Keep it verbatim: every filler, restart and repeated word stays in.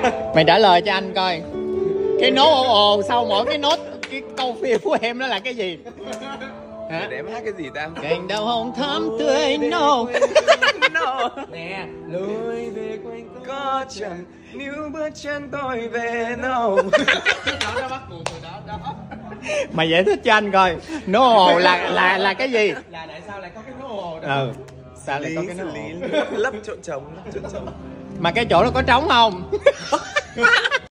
Mày trả lời cho anh coi. Cái nốt ồ ồ sau mỗi cái nốt cái câu phim của em đó là cái gì? Hả? Để em hát cái gì ta? Cành đào hồng thắm tươi no. No. Nè. Lối về quanh có chẳng níu bước chân tôi về đâu. Đó nó bắt nguồn từ đó đó. Mày giải thích cho anh coi. Nốt ồ là là là cái gì? Là tại sao lại có cái nốt ồ đó? Ừ. Sao lại Lý, có cái nốt lý, ồ? lấp chỗ trống, lấp chỗ trống. Mà cái chỗ đó có trống không?